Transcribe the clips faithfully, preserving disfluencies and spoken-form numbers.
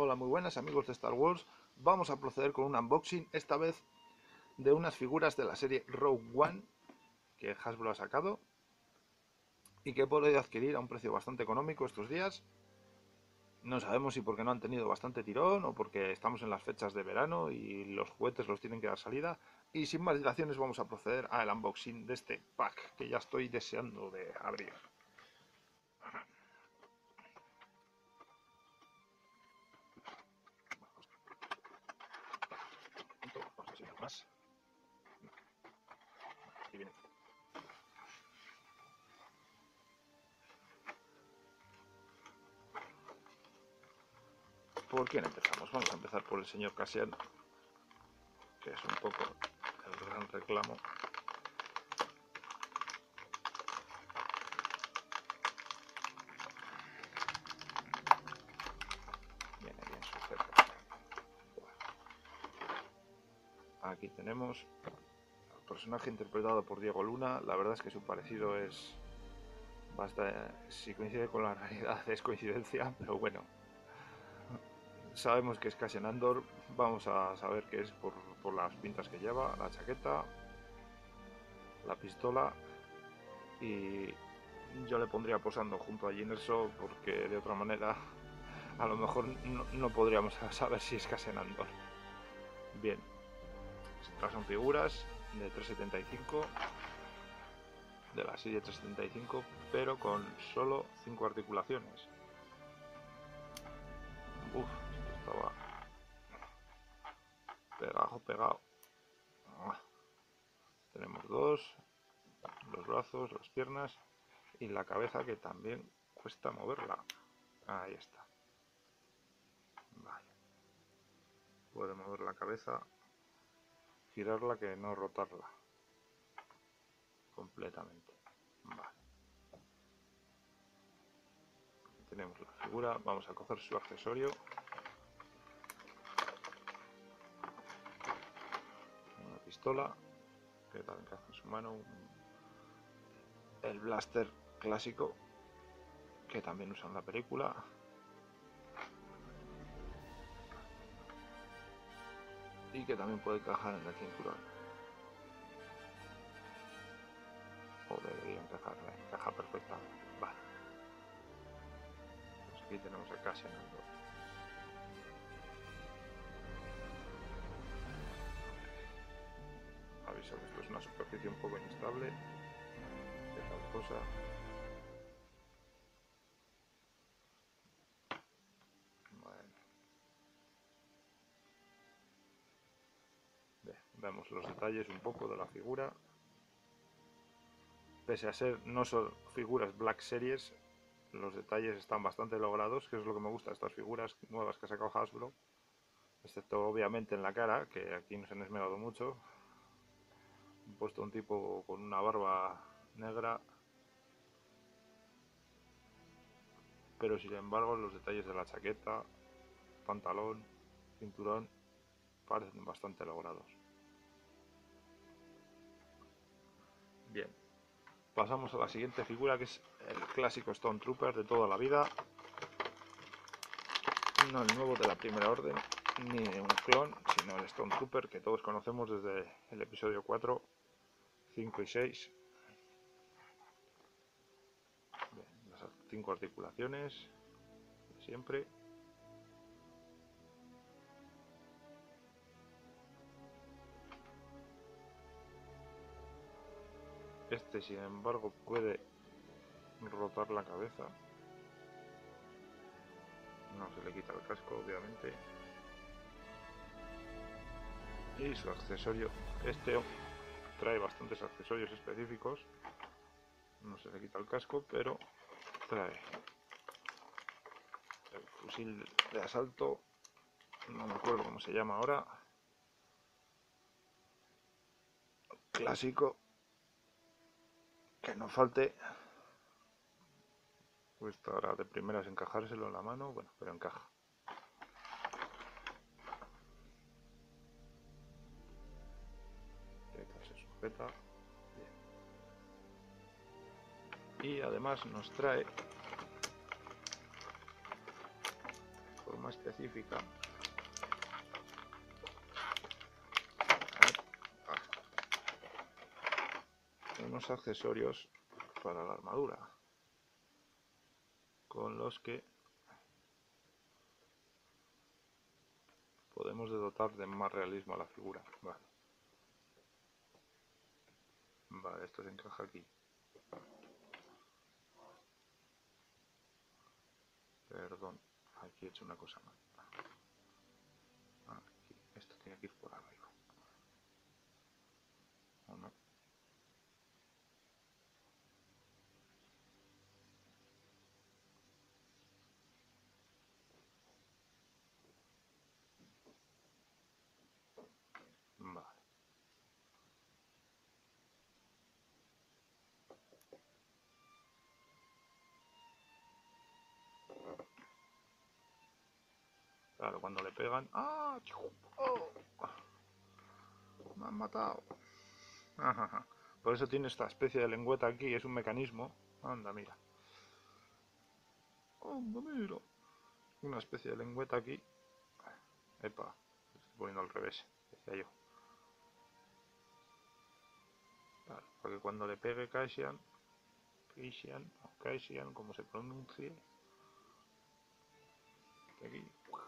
Hola, muy buenas amigos de Star Wars. Vamos a proceder con un unboxing, esta vez de unas figuras de la serie Rogue One que Hasbro ha sacado y que he podido adquirir a un precio bastante económico estos días. No sabemos si porque no han tenido bastante tirón o porque estamos en las fechas de verano y los juguetes los tienen que dar salida. Y sin más dilaciones vamos a proceder al unboxing de este pack que ya estoy deseando de abrir. Vamos a enseñar más. Aquí viene. ¿Por quién empezamos? Vamos a empezar por el señor Cassian, que es un poco el gran reclamo. Viene bien sujeto. Aquí tenemos al personaje interpretado por Diego Luna. La verdad es que su parecido es bastante... Si coincide con la realidad es coincidencia, pero bueno. Sabemos que es Cassian Andor. Vamos a saber qué es por, por las pintas que lleva, la chaqueta, la pistola, y yo le pondría posando junto a Jyn Erso porque de otra manera a lo mejor no, no podríamos saber si es Cassian Andor. Bien, estas son figuras de tres setenta y cinco, de la serie tres setenta y cinco, pero con solo cinco articulaciones. Uf, esto estaba pegado, pegado. Ah, tenemos dos, los brazos, las piernas y la cabeza, que también cuesta moverla. Ahí está. Vale. Puede mover la cabeza, girarla, que no rotarla completamente. Vale. Aquí tenemos la figura. Vamos a coger su accesorio. Una pistola que también encaja en su mano. Un... el blaster clásico que también usa en la película. Y que también puede encajar en el cinturón. O debería encajar, encaja perfectamente. Vale. Pues aquí tenemos a Cassian Andor. Aviso que esto es una superficie un poco inestable. Que tal cosa. Bueno. Bien, vemos los detalles un poco de la figura. Pese a ser no son figuras Black Series, los detalles están bastante logrados, que es lo que me gusta de estas figuras nuevas que ha sacado Hasbro, excepto obviamente en la cara, que aquí no se han esmerado mucho. Han puesto un tipo con una barba negra, pero sin embargo los detalles de la chaqueta, pantalón, cinturón parecen bastante logrados. Bien, pasamos a la siguiente figura, que es el clásico Stone Trooper de toda la vida. No el nuevo de la Primera Orden, ni un clon, sino el Stone Trooper que todos conocemos desde el episodio cuatro, cinco y seis. Bien, las cinco articulaciones de siempre. Este, sin embargo, puede rotar la cabeza. No se le quita el casco, obviamente. Y su accesorio, este trae bastantes accesorios específicos. No se le quita el casco, pero trae el fusil de asalto, no me acuerdo cómo se llama ahora, clásico, que no falte. Cuesta ahora de primeras encajárselo en la mano, bueno, pero encaja. Se sujeta bien. Y además nos trae forma específica. Unos accesorios para la armadura con los que podemos dotar de más realismo a la figura. Vale, vale, esto se encaja aquí. Perdón, aquí he hecho una cosa mal. Aquí, esto tiene que ir por arriba. ¿O no? Vale. Claro, cuando le pegan... ¡Ah! ¡Oh! Me han matado. Ajá. Por eso tiene esta especie de lengüeta aquí, es un mecanismo. Anda, mira. Anda, mira. Una especie de lengüeta aquí. Epa, lo estoy poniendo al revés, decía yo. Claro, para que cuando le pegue Cassian, Cassian, o Cassian, como se pronuncie, aquí.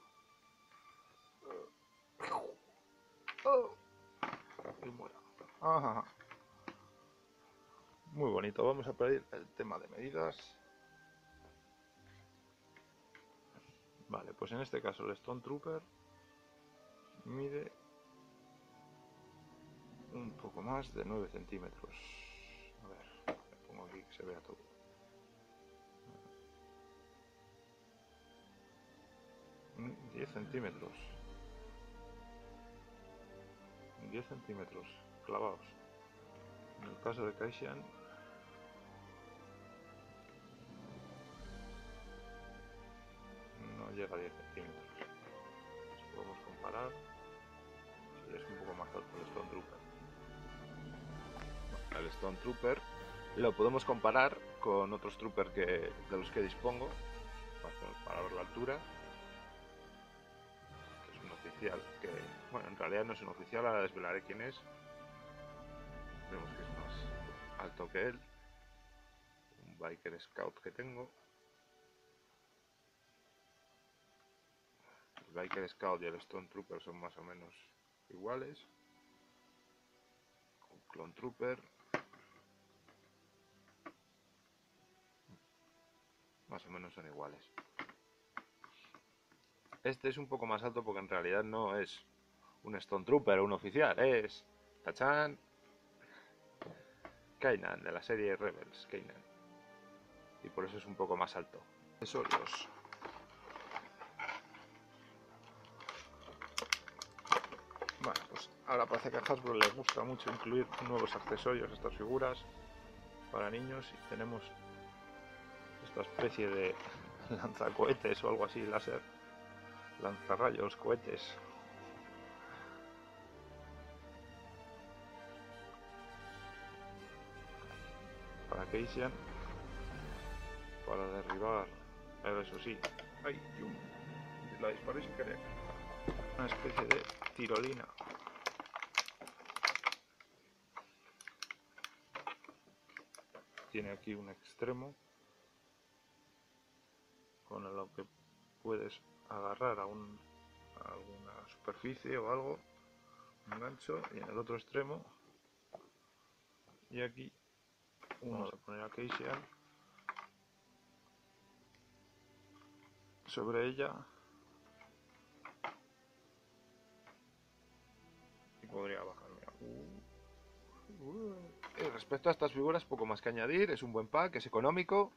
Y muera. Ajá. Muy bonito, vamos a pedir el tema de medidas. Vale, pues en este caso el Stone Trooper mide un poco más de nueve centímetros. A ver, le pongo aquí que se vea todo. diez centímetros. diez centímetros clavados. En el caso de Cassian, no llega a diez centímetros. Si podemos comparar, si es un poco más alto el Stone Trooper. El Stone Trooper lo podemos comparar con otros Troopers que, de los que dispongo, para ver la altura. Este es un oficial que, bueno, en realidad no es un oficial, ahora desvelaré quién es. Vemos que es más alto que él. Un Biker Scout que tengo. El Biker Scout y el Stone Trooper son más o menos iguales. Un Clone Trooper. Más o menos son iguales. Este es un poco más alto porque en realidad no es un Stone Trooper o un oficial, es Tachan Kanan, de la serie Rebels, Kanan. Y por eso es un poco más alto. Accesorios. Bueno, pues ahora parece que a Hasbro les gusta mucho incluir nuevos accesorios a estas figuras para niños y tenemos esta especie de lanzacohetes o algo así, láser, lanzarrayos, cohetes. Para Cassian, para derribar, eso sí, ay, yum, la disparé sin querer, una especie de tirolina. Tiene aquí un extremo con el que puedes agarrar a, un, a alguna superficie o algo, un gancho, y en el otro extremo, y aquí vamos a poner a Cassian sobre ella y podría bajar. Mira. Uh, uh. Y respecto a estas figuras, poco más que añadir, es un buen pack, es económico.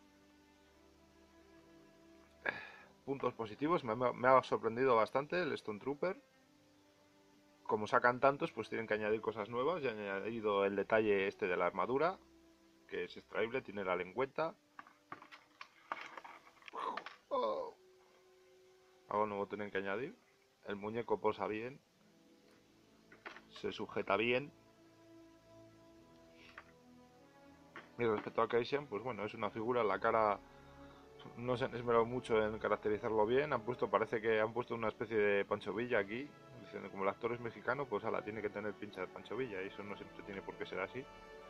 Puntos positivos, me, me ha sorprendido bastante el Stone Trooper. Como sacan tantos, pues tienen que añadir cosas nuevas. Ya han añadido el detalle este de la armadura, que es extraíble, tiene la lengüeta. Oh. Algo nuevo tienen que añadir. El muñeco posa bien, se sujeta bien. Y respecto a Cassian, pues bueno, es una figura, la cara no se han esmerado mucho en caracterizarlo bien. Han puesto, parece que han puesto una especie de Pancho Villa aquí. Diciendo, como el actor es mexicano, pues ala, tiene que tener pincha de Pancho Villa. Y eso no siempre tiene por qué ser así.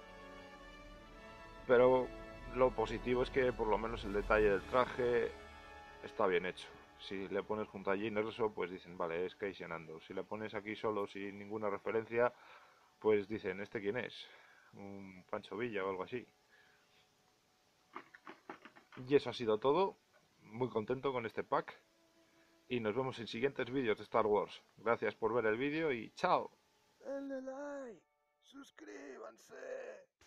Pero lo positivo es que por lo menos el detalle del traje está bien hecho. Si le pones junto a Jyn Erso, pues dicen, vale, es Casey Anando. Si le pones aquí solo sin ninguna referencia, pues dicen, ¿este quién es? Un Pancho Villa o algo así. Y eso ha sido todo. Muy contento con este pack. Y nos vemos en siguientes vídeos de Star Wars. Gracias por ver el vídeo y chao. Denle like, suscríbanse.